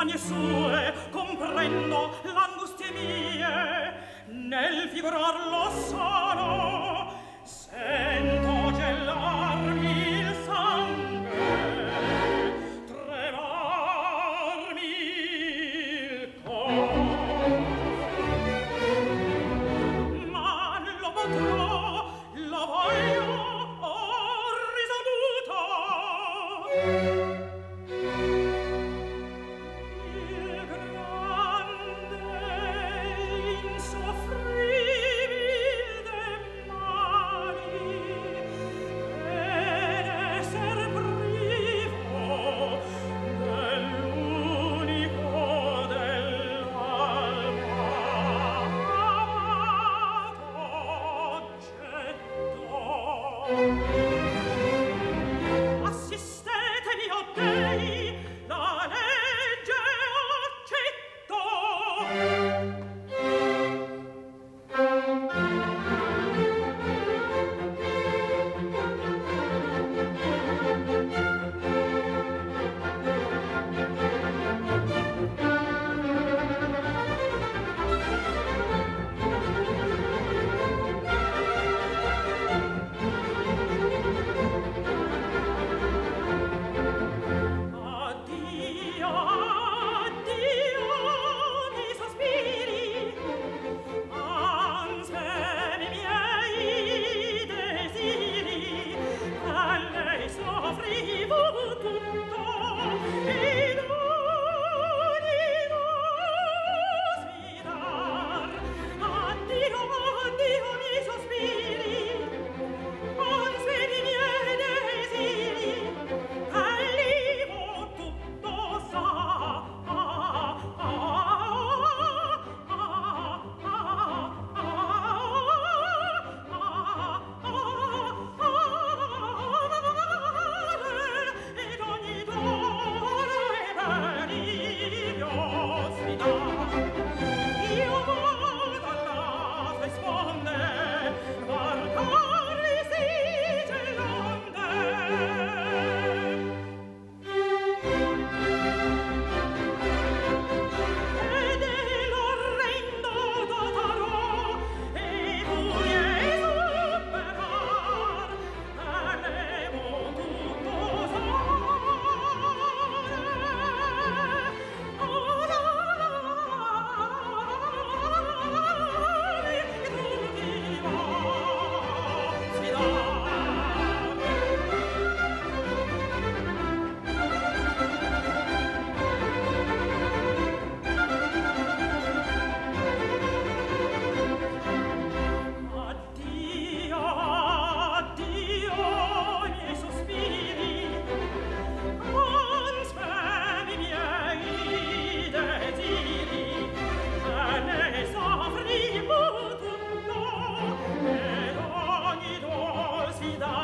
smanie sue comprendo l'angustie mie, nel figurar lo sono sento gelarmi il sangue, tremarmi il cor, ma non lo potrò, la voglio risoluta. Assistetevi, o dei, la legge accetto. Addio, addio, miei sospiri, ansemi miei desiri, a lei soffrivo tutto, ed ogni sfidar. Addio, addio, miei sospiri, ansemi miei desiri, allivo tutto sa. Ed ogni dono e delirio sfidar. Io vado alla risponde, varcare si gelonde. Ed l'orrendo dotarò, e furie superar, alevo tutto sare, e tutti vo sfidar. Addio, addio, i miei sospiri, ansemi miei desiri, e ne soffrivo tutto, ed ogni dol sfidar.